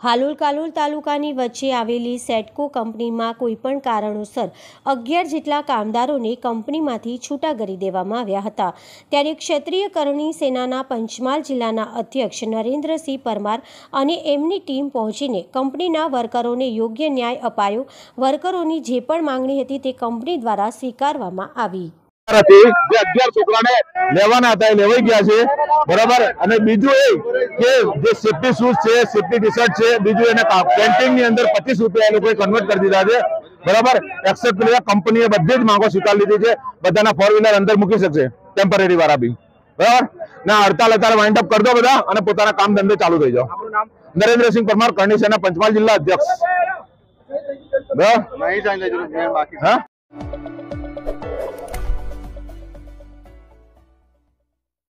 હાલોલ કાલોલ તાલુકાની વચ્ચે આવેલી સેટકો કંપનીમાં કોઈપણ કારણોસર 11 જેટલા કામદારોને કંપનીમાંથી છૂટા કરી દેવામાં આવ્યા હતા। ત્યારે ક્ષત્રિય કરણી સેનાના પંચમહાલ જિલ્લાના અધ્યક્ષ નરેન્દ્રસિંહ પરમાર અને એમની ટીમ પહોંચીને કંપનીના વર્કરોને યોગ્ય ન્યાય અપાયો। વર્કરોની જે પણ માંગણી હતી તે કંપની દ્વારા સ્વીકારવામાં આવી। 11 છોકરાને લેવાના હતા એ લેવાઈ ગયા છે, બરાબર। અને બીજું એ કે જે સેફ્ટી શૂઝ છે, સેફ્ટી ટી-શર્ટ છે, બીજું એને કેન્ટીન ની અંદર 25 રૂપિયા એ લોકોએ કન્વર્ટ કરી દીધા છે, બરાબર। એક્સેપ્ટ કરી કંપનીએ બધી જ માંગો સ્વીકાર લીધી છે। બધાના 4 વ્હીલર અંદર મૂકી શકશે, ટેમ્પરરી વાળા બી, બરાબર। ના હડતાલ અત્યારે વાઇન્ડ અપ કરી દો બધા અને પોતાના કામ ધંધે ચાલુ થઈ જાઓ। નરેન્દ્રસિંહ પરમાર, કરણી સેના પંચમહાલ જિલ્લા અધ્યક્ષ।